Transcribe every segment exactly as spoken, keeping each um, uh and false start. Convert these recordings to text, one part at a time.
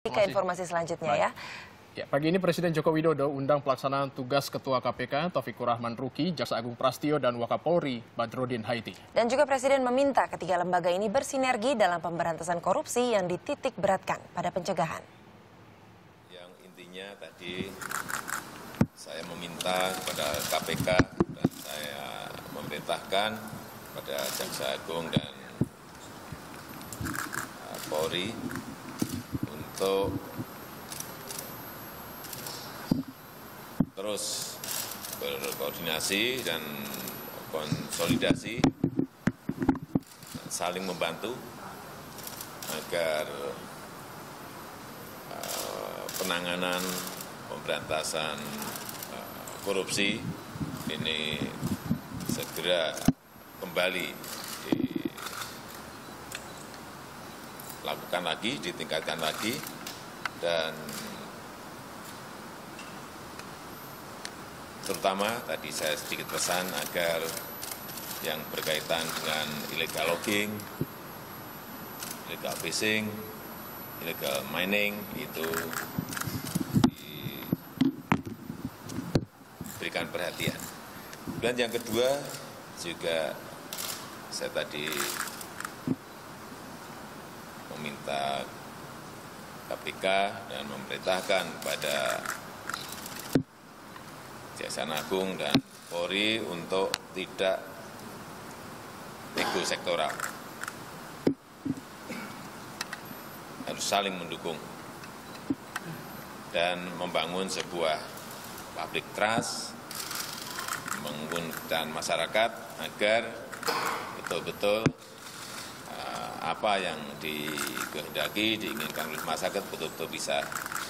Ke informasi selanjutnya ya. Ya, pagi ini Presiden Joko Widodo undang pelaksanaan tugas Ketua K P K Taufikur Rahman Ruki, Jaksa Agung Prastio, dan Wakapolri Badrodin Haiti. Dan juga Presiden meminta ketiga lembaga ini bersinergi dalam pemberantasan korupsi yang dititik beratkan pada pencegahan. Yang intinya tadi saya meminta kepada K P K dan saya memerintahkan kepada Jaksa Agung dan Polri untuk terus berkoordinasi dan konsolidasi, saling membantu agar uh, penanganan pemberantasan uh, korupsi ini segera kembali dilakukan lagi, ditingkatkan lagi, dan terutama tadi saya sedikit pesan agar yang berkaitan dengan illegal logging, illegal fishing, illegal mining itu diberikan perhatian. Dan yang kedua juga saya tadi meminta K P K dan memerintahkan kepada Jaksa Agung dan Polri untuk tidak ego sektoral, harus saling mendukung dan membangun sebuah public trust, mengundang masyarakat agar betul-betul uh, apa yang dikehendaki, diinginkan oleh masyarakat betul-betul bisa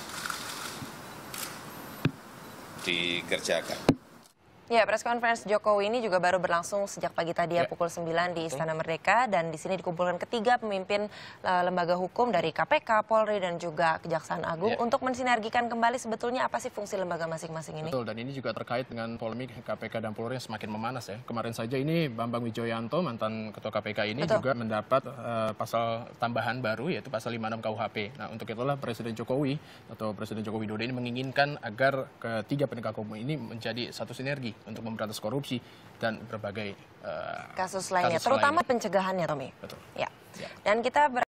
dikerjakan. Ya, press conference Jokowi ini juga baru berlangsung sejak pagi tadi ya, ya. pukul sembilan di Istana Merdeka, dan di sini dikumpulkan ketiga pemimpin uh, lembaga hukum dari K P K, Polri, dan juga Kejaksaan Agung ya, untuk mensinergikan kembali sebetulnya apa sih fungsi lembaga masing-masing ini. Betul, dan ini juga terkait dengan polemik K P K dan Polri yang semakin memanas ya. Kemarin saja ini Bambang Wijoyanto, mantan Ketua K P K ini Betul. juga mendapat uh, pasal tambahan baru, yaitu pasal lima puluh enam K U H P. Nah, untuk itulah Presiden Jokowi atau Presiden Joko Widodo ini menginginkan agar ketiga penegak hukum ini menjadi satu sinergi untuk memberantas korupsi dan berbagai uh, kasus lainnya, kasus terutama lainnya. pencegahannya, Tommy. Betul. Ya. ya. Dan kita ber